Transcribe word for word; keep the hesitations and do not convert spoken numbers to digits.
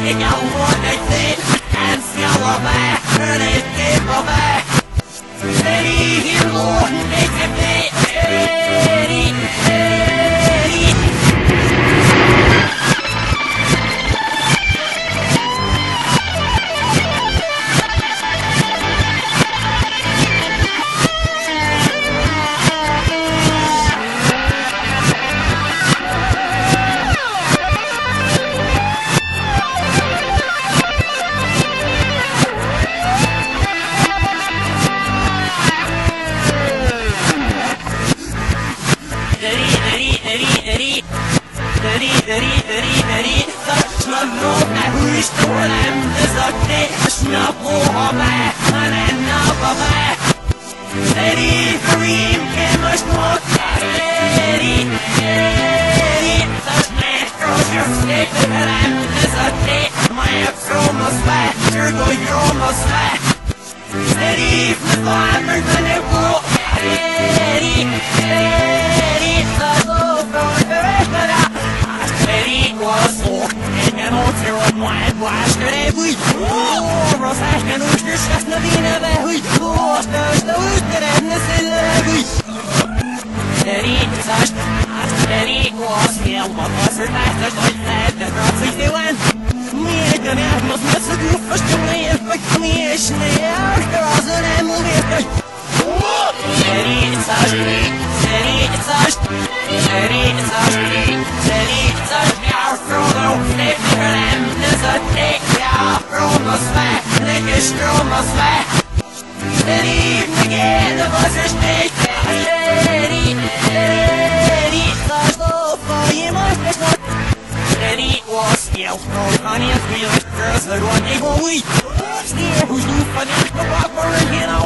Ik hou van het zit en schouwen weg, en het is voorbij. Steady, hier loopt niks te veel. Steady, steady. Deri, deri, deri, deri, saçma nota, hüstorem, zatte, snapo habe, manen nababe. Deri, karim, kemas not, deri, deri, saçma, kroşer, steklerem, zatte, maya kromos ve, turgo kromos ve. Deri, flipamer, dene bu, deri, deri, saçma, Hui, oh, rozsáskán úsnős, ezt na véneve, hui, oh, stös, de úgy teredne szelle, hui. Terítszás, hát terítszás, jelma, passzortástas, hogy lehetne racítélen. Miért nem elmoz, mert szagú, fostomlél, vagy mi és nél, de azon nem múlért, hogy terítszás, terítszás, terítszás, terítszás, jár, Frodo, népnőlem, nezadték. Atmosfär, lekker stromatmosfär. Steady, again, the buzz is big. Steady, steady, the slow for you must be smart. Steady, was still, no honey, and feel it, girls, the one they go weak. Steer, who's new for this, the rock, or you know.